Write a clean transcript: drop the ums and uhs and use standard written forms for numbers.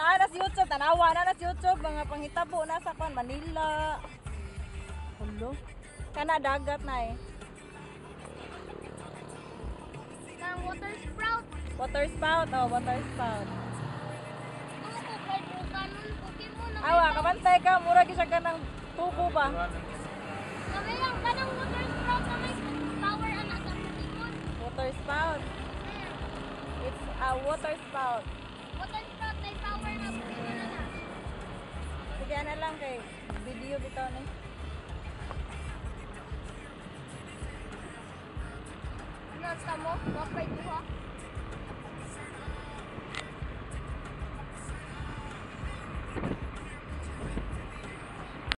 na sa YouTube, tanawa na sa YouTube, mga panghitabo na sa kon Manila. Hulo. Kana dagat na eh. Nang water sprout. Water spout, oh, water spout. Ano ko kay kanon Pokemon na. Awa, kabantay ka, mura gyud siya kanang tubo ba? Sabi lang kanang water sprout na may power ana sa Pokemon. Water spout. It's a water spout. Water sprout may power na Pokemon ana. Sige na lang kay video bitaw ni. Ano sa mo? Wapay duha.